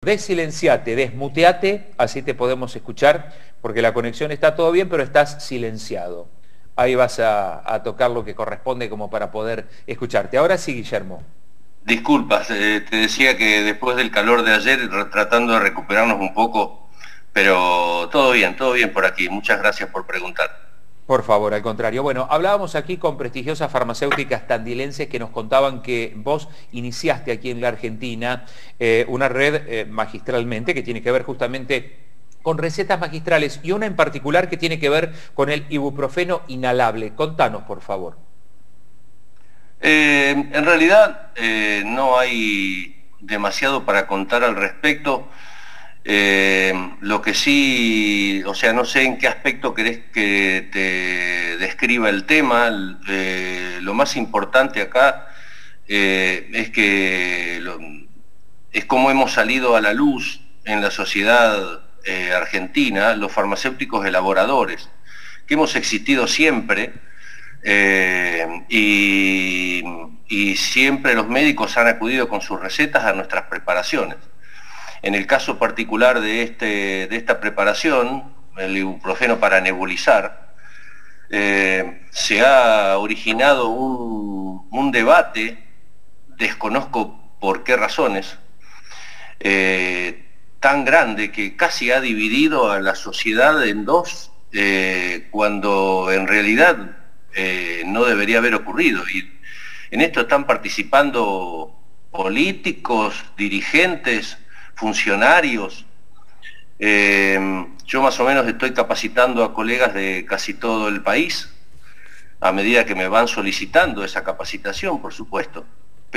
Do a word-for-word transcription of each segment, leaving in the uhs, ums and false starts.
Desilenciate, desmuteate, así te podemos escuchar, porque la conexión está todo bien, pero estás silenciado. Ahí vas a, a tocar lo que corresponde como para poder escucharte. Ahora sí, Guillermo. Disculpas, eh, te decía que después del calor de ayer, tratando de recuperarnos un poco, pero todo bien, todo bien por aquí. Muchas gracias por preguntar. Por favor, al contrario. Bueno, hablábamos aquí con prestigiosas farmacéuticas tandilenses que nos contaban que vos iniciaste aquí en la Argentina eh, una red eh, magistralmente que tiene que ver justamente con recetas magistrales y una en particular que tiene que ver con el ibuprofeno inhalable. Contanos, por favor. Eh, en realidad eh, no hay demasiado para contar al respecto. Eh, lo que sí, o sea, no sé en qué aspecto querés que te describa el tema. Eh, lo más importante acá eh, es que lo, es cómo hemos salido a la luz en la sociedad eh, argentina, los farmacéuticos elaboradores, que hemos existido siempre. Eh, y, y siempre los médicos han acudido con sus recetas a nuestras preparaciones. En el caso particular de, este, de esta preparación, el ibuprofeno para nebulizar, eh, se ha originado un, un debate, desconozco por qué razones, eh, tan grande que casi ha dividido a la sociedad en dos, eh, cuando en realidad eh, no debería haber ocurrido. Y en esto están participando políticos, dirigentes, funcionarios. Eh, yo más o menos estoy capacitando a colegas de casi todo el país, a medida que me van solicitando esa capacitación, por supuesto.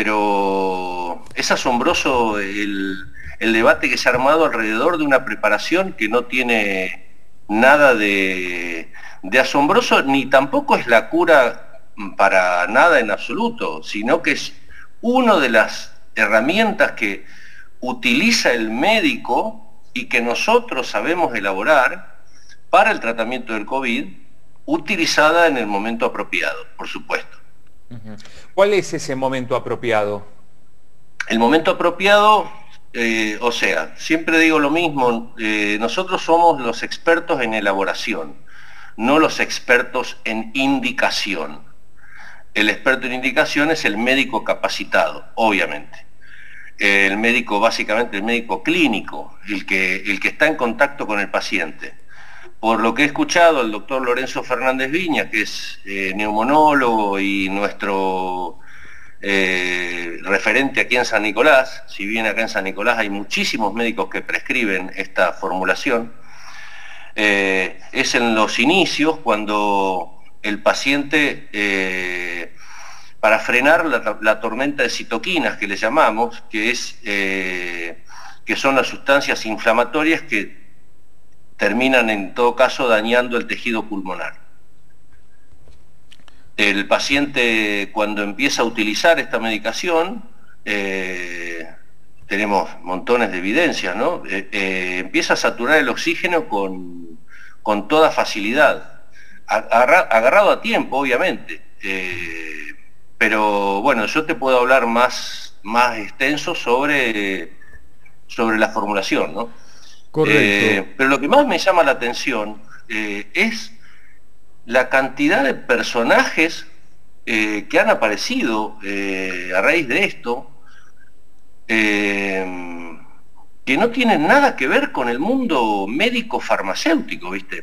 Pero es asombroso el, el debate que se ha armado alrededor de una preparación que no tiene nada de, de asombroso, ni tampoco es la cura para nada en absoluto, sino que es una de las herramientas que utiliza el médico y que nosotros sabemos elaborar para el tratamiento del COVID, utilizada en el momento apropiado, por supuesto. ¿Cuál es ese momento apropiado? El momento apropiado, eh, o sea, siempre digo lo mismo, eh, nosotros somos los expertos en elaboración, no los expertos en indicación. El experto en indicación es el médico capacitado, obviamente. El médico, básicamente el médico clínico, el que, el que está en contacto con el paciente. Por lo que he escuchado, el doctor Lorenzo Fernández Viña, que es eh, neumonólogo y nuestro eh, referente aquí en San Nicolás, si bien acá en San Nicolás hay muchísimos médicos que prescriben esta formulación, eh, es en los inicios cuando el paciente, eh, para frenar la, la tormenta de citoquinas que le llamamos, que, es, eh, que son las sustancias inflamatorias que terminan en todo caso dañando el tejido pulmonar. El paciente, cuando empieza a utilizar esta medicación, eh, tenemos montones de evidencias, ¿no? Eh, eh, empieza a saturar el oxígeno con, con toda facilidad, agarra, agarrado a tiempo, obviamente. Eh, pero bueno, yo te puedo hablar más, más extenso sobre, sobre la formulación, ¿no? Correcto. Eh, pero lo que más me llama la atención eh, es la cantidad de personajes eh, que han aparecido eh, a raíz de esto, eh, que no tienen nada que ver con el mundo médico-farmacéutico, ¿viste?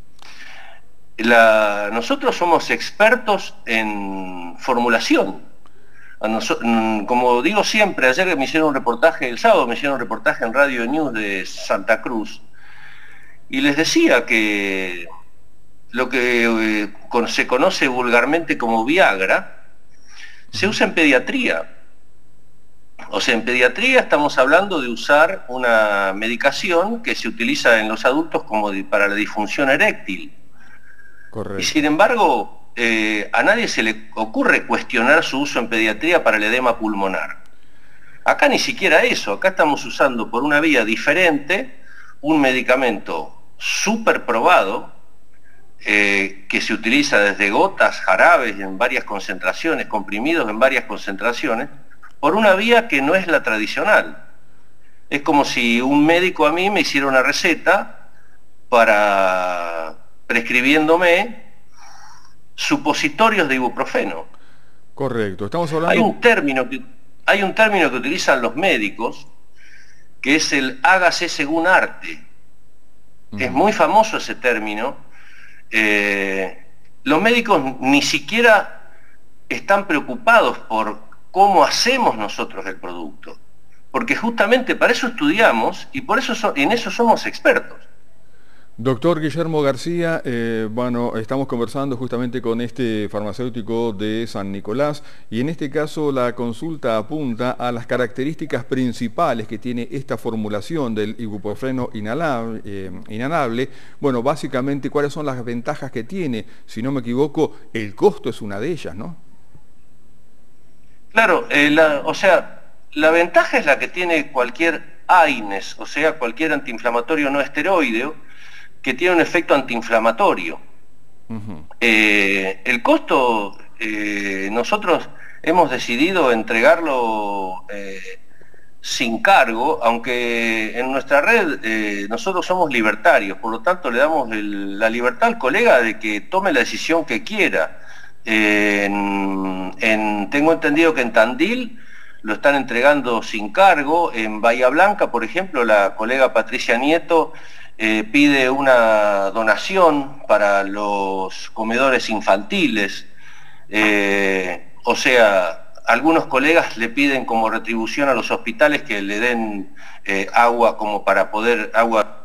La, nosotros somos expertos en formulación. Como digo siempre, ayer me hicieron un reportaje, el sábado me hicieron un reportaje en Radio News de Santa Cruz, y les decía que lo que eh, se conoce vulgarmente como Viagra, se usa en pediatría. O sea, en pediatría estamos hablando de usar una medicación que se utiliza en los adultos como para la disfunción eréctil. Correcto. Y sin embargo, Eh, a nadie se le ocurre cuestionar su uso en pediatría para el edema pulmonar. Acá ni siquiera eso, acá estamos usando por una vía diferente un medicamento súper probado, eh, que se utiliza desde gotas, jarabes en varias concentraciones, comprimidos en varias concentraciones, por una vía que no es la tradicional. Es como si un médico a mí me hiciera una receta para prescribiéndome supositorios de ibuprofeno. Correcto, estamos hablando... Hay un término que, hay un término que utilizan los médicos, que es el hágase según arte. Uh-huh. Es muy famoso ese término. Eh, los médicos ni siquiera están preocupados por cómo hacemos nosotros el producto, porque justamente para eso estudiamos y por eso so, en eso somos expertos. Doctor Guillermo García, eh, bueno, estamos conversando justamente con este farmacéutico de San Nicolás y en este caso la consulta apunta a las características principales que tiene esta formulación del ibuprofeno inhalable, eh, inhalable. Bueno, básicamente, ¿cuáles son las ventajas que tiene? Si no me equivoco, el costo es una de ellas, ¿no? Claro, eh, la, o sea, la ventaja es la que tiene cualquier A I N E S, o sea, cualquier antiinflamatorio no esteroideo, que tiene un efecto antiinflamatorio. Uh-huh. eh, el costo, eh, nosotros hemos decidido entregarlo eh, sin cargo, aunque en nuestra red eh, nosotros somos libertarios, por lo tanto le damos el, la libertad al colega de que tome la decisión que quiera. Eh, en, en, tengo entendido que en Tandil lo están entregando sin cargo. En Bahía Blanca, por ejemplo, la colega Patricia Nieto eh, pide una donación para los comedores infantiles. Eh, o sea, algunos colegas le piden como retribución a los hospitales que le den eh, agua como para poder... agua.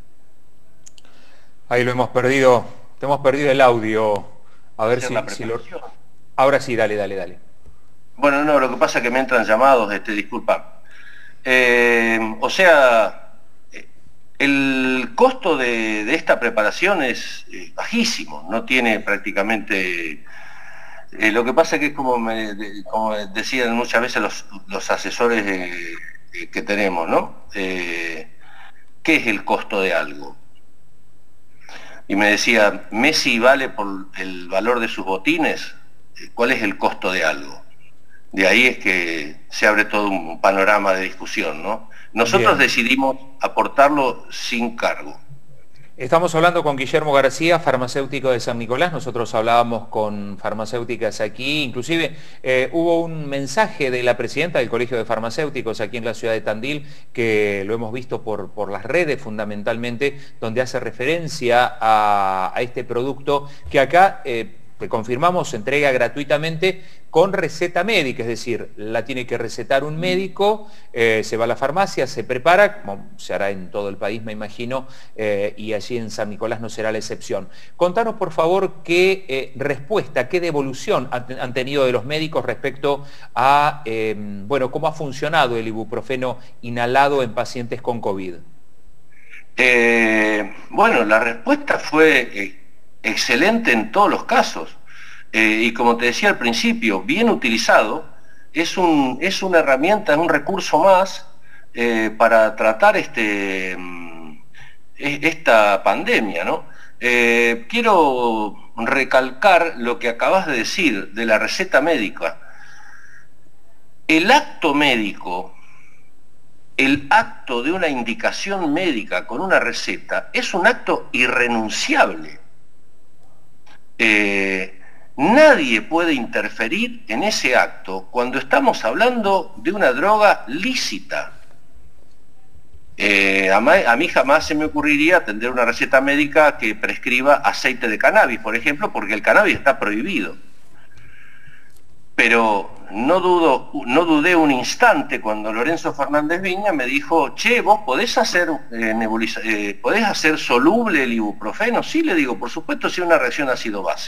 Ahí lo hemos perdido, te hemos perdido el audio. A ver si, si lo... Ahora sí, dale, dale, dale. Bueno, no, lo que pasa es que me entran llamados, este, disculpa. Eh, o sea, el costo de, de esta preparación es eh, bajísimo, no tiene prácticamente... Eh, lo que pasa es que es como, me, de, como decían muchas veces los, los asesores eh, que tenemos, ¿no? Eh, ¿qué es el costo de algo? Y me decía, Messi vale por el valor de sus botines, ¿cuál es el costo de algo? De ahí es que se abre todo un panorama de discusión, ¿no? Nosotros Bien. decidimos aportarlo sin cargo. Estamos hablando con Guillermo García, farmacéutico de San Nicolás. Nosotros hablábamos con farmacéuticas aquí, inclusive eh, hubo un mensaje de la presidenta del Colegio de Farmacéuticos aquí en la ciudad de Tandil, que lo hemos visto por, por las redes fundamentalmente, donde hace referencia a, a este producto que acá... Eh, que confirmamos se entrega gratuitamente con receta médica, es decir, la tiene que recetar un médico, eh, se va a la farmacia, se prepara, como se hará en todo el país me imagino, eh, y allí en San Nicolás no será la excepción. Contanos por favor qué eh, respuesta, qué devolución han, han tenido de los médicos respecto a, eh, bueno, cómo ha funcionado el ibuprofeno inhalado en pacientes con COVID. Eh, bueno, la respuesta fue... Eh... excelente en todos los casos, eh, y como te decía al principio, bien utilizado, es, un, es una herramienta, es un recurso más eh, para tratar este, esta pandemia, ¿no? Eh, quiero recalcar lo que acabas de decir de la receta médica. El acto médico, el acto de una indicación médica con una receta, es un acto irrenunciable. Eh, nadie puede interferir en ese acto cuando estamos hablando de una droga lícita. Eh, a, a mí jamás se me ocurriría atender una receta médica que prescriba aceite de cannabis, por ejemplo, porque el cannabis está prohibido. Pero no, dudo, no dudé un instante cuando Lorenzo Fernández Viña me dijo, che, vos podés hacer, eh, nebuliza, eh, ¿podés hacer soluble el ibuprofeno? Sí, le digo, por supuesto, si es una reacción ácido-base.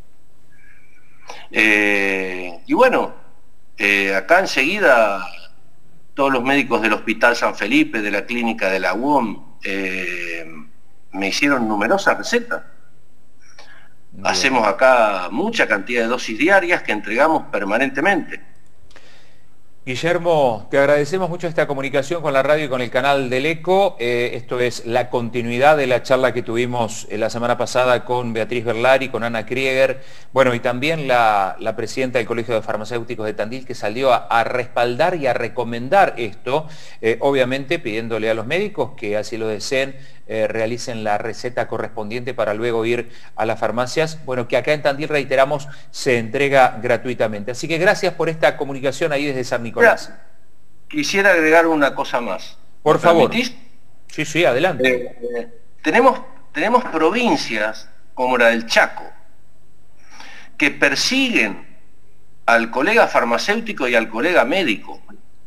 Eh, y bueno, eh, acá enseguida todos los médicos del Hospital San Felipe, de la clínica de la U O M, eh, me hicieron numerosas recetas. Bien. Hacemos acá mucha cantidad de dosis diarias que entregamos permanentemente. Guillermo, te agradecemos mucho esta comunicación con la radio y con el canal del ECO. Eh, esto es la continuidad de la charla que tuvimos eh, la semana pasada con Beatriz Berlari, con Ana Krieger, bueno, y también la, la presidenta del Colegio de Farmacéuticos de Tandil, que salió a, a respaldar y a recomendar esto, eh, obviamente pidiéndole a los médicos que así lo deseen, eh, realicen la receta correspondiente para luego ir a las farmacias, bueno, que acá en Tandil, reiteramos, se entrega gratuitamente. Así que gracias por esta comunicación ahí desde San Nicolás. Mira, quisiera agregar una cosa más. Por favor. ¿Permitís? Sí, sí, adelante. Eh, eh, tenemos, tenemos provincias como la del Chaco que persiguen al colega farmacéutico y al colega médico.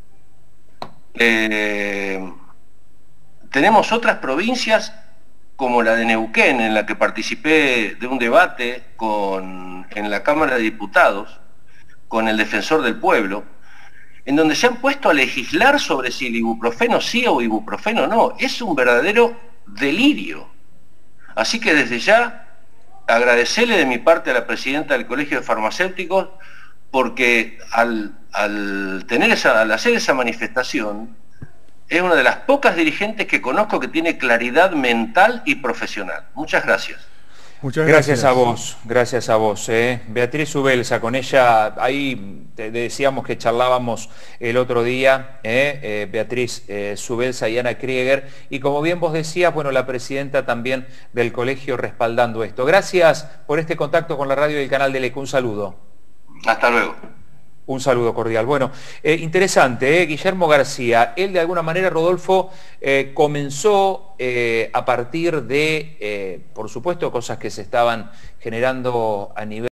Eh, tenemos otras provincias como la de Neuquén, en la que participé de un debate con, en la Cámara de Diputados con el defensor del pueblo, en donde se han puesto a legislar sobre si el ibuprofeno sí o ibuprofeno no. Es un verdadero delirio. Así que desde ya, agradecerle de mi parte a la presidenta del Colegio de Farmacéuticos, porque al, al, tener esa, al hacer esa manifestación, es una de las pocas dirigentes que conozco que tiene claridad mental y profesional. Muchas gracias. Muchas gracias. Gracias a vos, gracias a vos. Eh. Beatriz Subelsa, con ella, ahí te decíamos que charlábamos el otro día, eh, eh, Beatriz eh, Subelsa y Ana Krieger, y como bien vos decías, bueno, la presidenta también del colegio respaldando esto. Gracias por este contacto con la radio y el canal del ECO. Un saludo. Hasta luego. Un saludo cordial. Bueno, eh, interesante, ¿eh? Guillermo García, él de alguna manera, Rodolfo, eh, comenzó eh, a partir de, eh, por supuesto, cosas que se estaban generando a nivel